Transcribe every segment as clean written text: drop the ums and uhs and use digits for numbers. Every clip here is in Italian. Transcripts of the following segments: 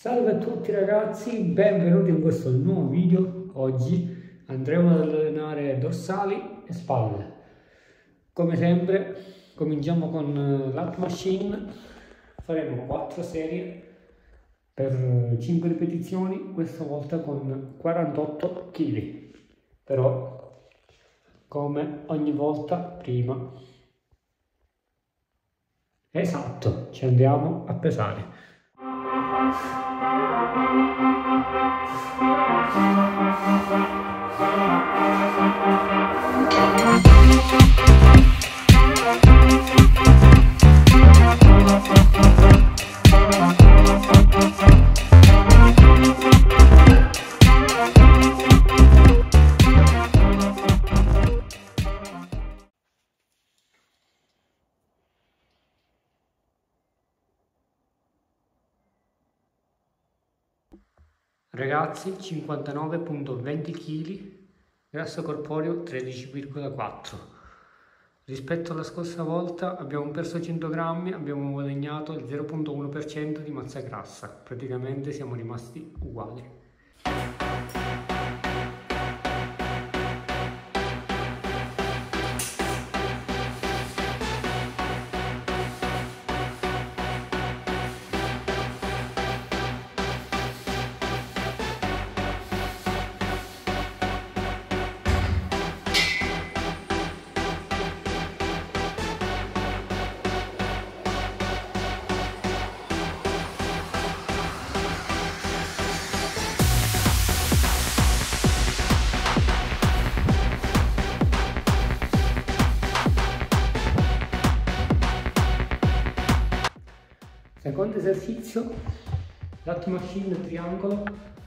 Salve a tutti ragazzi, benvenuti in questo nuovo video. Oggi andremo ad allenare dorsali e spalle. Come sempre cominciamo con lat machine, faremo 4 serie per 5 ripetizioni, questa volta con 48 kg. Però come ogni volta prima, esatto, ci andiamo a pesare. Ragazzi, 59,20 kg, grasso corporeo 13,4. Rispetto alla scorsa volta abbiamo perso 100 grammi, abbiamo guadagnato il 0,1% di massa grassa, praticamente siamo rimasti uguali. Secondo esercizio, lat machine triangolo,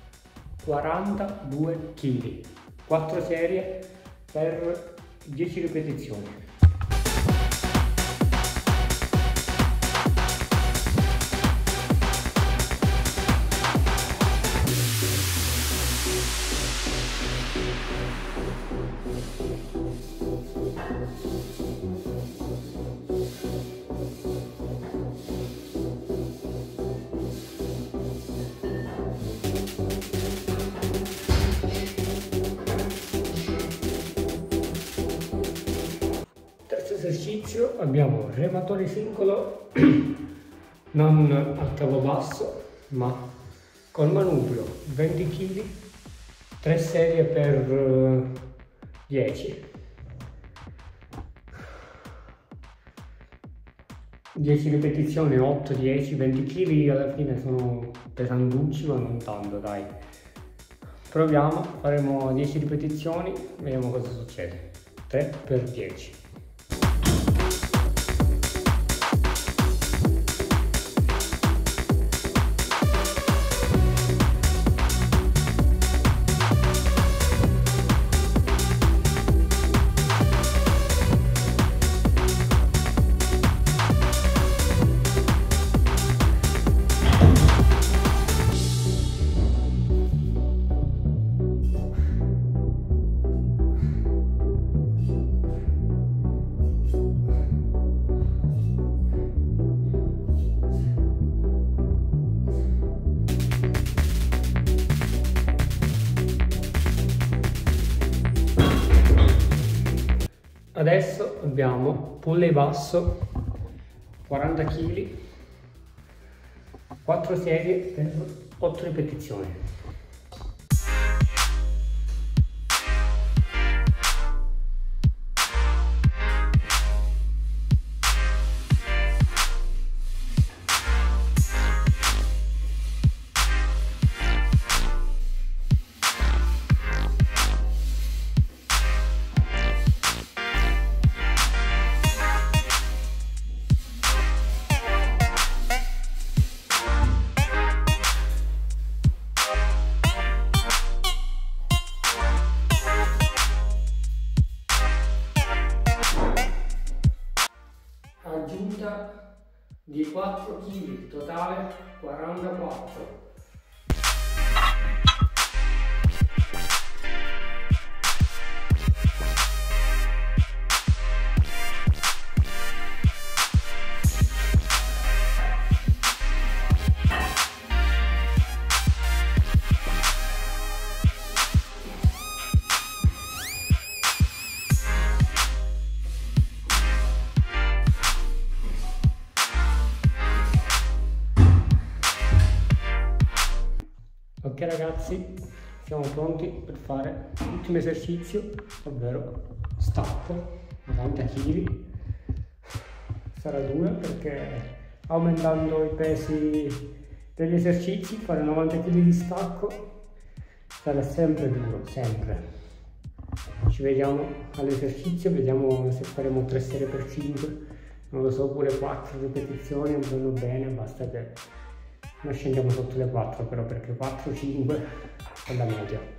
42 kg, 4 serie per 10 ripetizioni. Esercizio abbiamo rematore singolo non al cavo basso ma col manubrio 20 kg, 3 serie per 10 ripetizioni, 8, 10, 20 kg alla fine sono pesantucci ma non tanto, dai. Proviamo, faremo 10 ripetizioni, vediamo cosa succede. 3 per 10. Adesso abbiamo pulley basso, 40 kg, 4 serie per 8 ripetizioni. Aggiunta di 4 kg, totale 44. Ok ragazzi, siamo pronti per fare l'ultimo esercizio, ovvero stacco 90 kg. Sarà dura perché aumentando i pesi degli esercizi, fare 90 kg di stacco sarà sempre duro, sempre. Ci vediamo all'esercizio, vediamo se faremo 3 serie per 5, non lo so, pure 4 ripetizioni andranno bene, basta che non scendiamo sotto le 4 però, perché 4-5 è la media.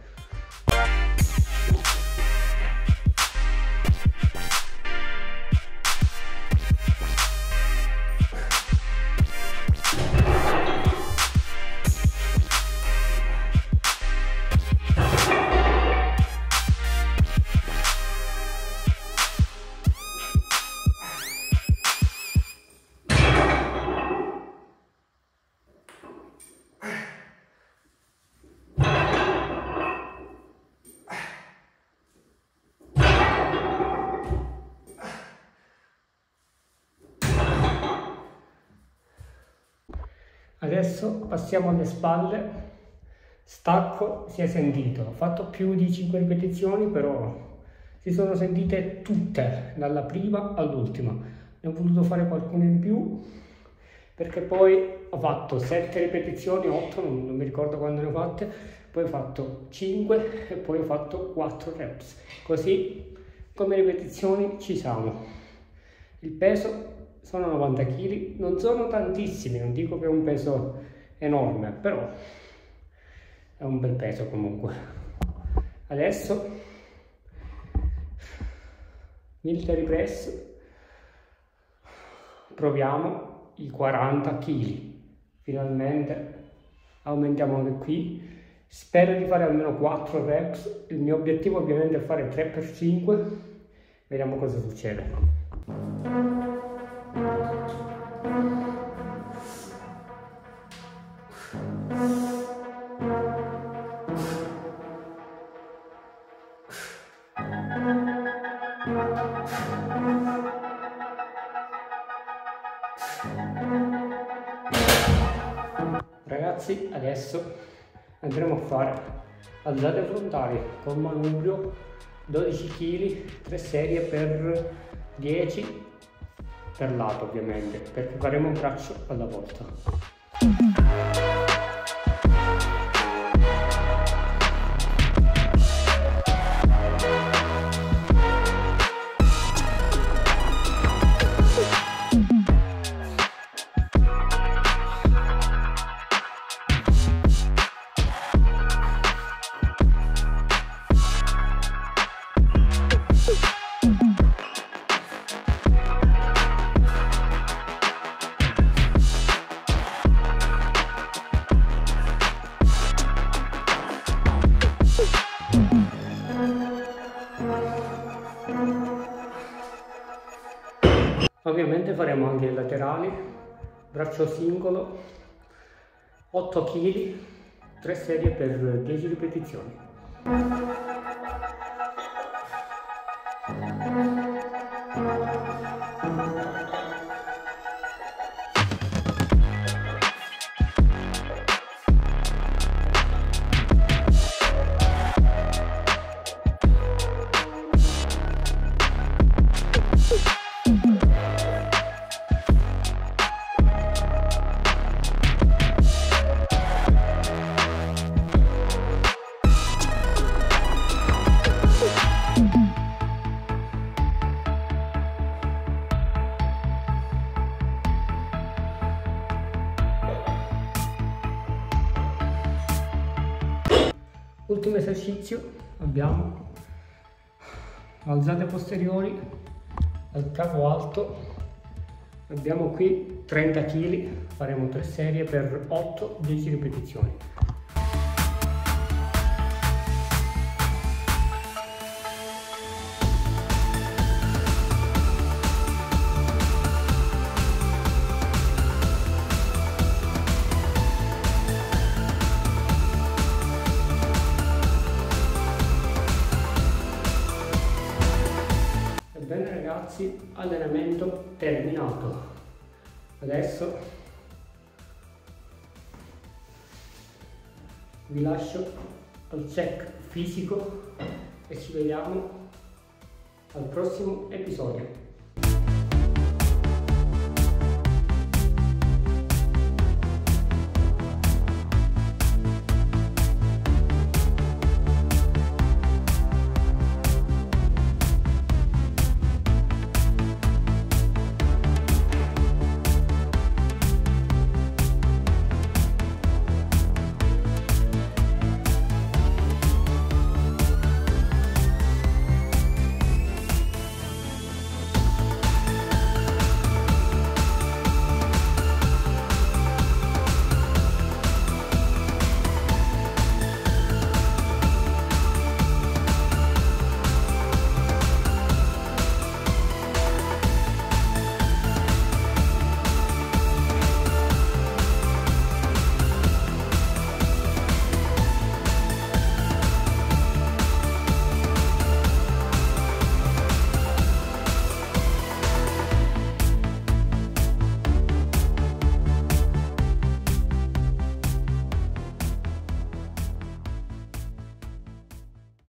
Adesso passiamo alle spalle, stacco, si è sentito, ho fatto più di 5 ripetizioni però si sono sentite tutte, dalla prima all'ultima. Ne ho voluto fare qualcuna in più perché poi ho fatto 7 ripetizioni, 8, non mi ricordo quando ne ho fatte, poi ho fatto 5 e poi ho fatto 4 reps, così come ripetizioni ci siamo. Il peso sono 90 kg, non sono tantissimi, non dico che è un peso enorme, però è un bel peso comunque. Adesso military press, proviamo i 40 kg, finalmente aumentiamo anche qui, spero di fare almeno 4 reps, il mio obiettivo ovviamente è fare 3x5, vediamo cosa succede. Ragazzi, adesso andremo a fare alzate frontali con manubrio, 12 kg, 3 serie per 10 per lato ovviamente, perché faremo un braccio alla volta. Ovviamente faremo anche i laterali, braccio singolo, 8 kg, 3 serie per 10 ripetizioni. Ultimo esercizio, abbiamo alzate posteriori al capo alto, abbiamo qui 30 kg, faremo 3 serie per 8-10 ripetizioni. Bene ragazzi, allenamento terminato. Adesso vi lascio al check fisico e ci vediamo al prossimo episodio.